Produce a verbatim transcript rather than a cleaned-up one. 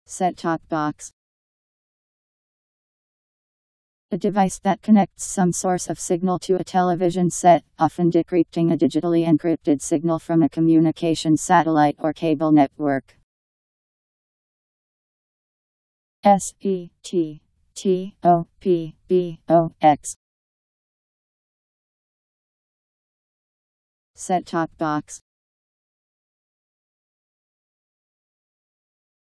Set-top box. A device that connects some source of signal to a television set, often decrypting a digitally encrypted signal from a communication satellite or cable network. S E T T O P B O X. Set-top box.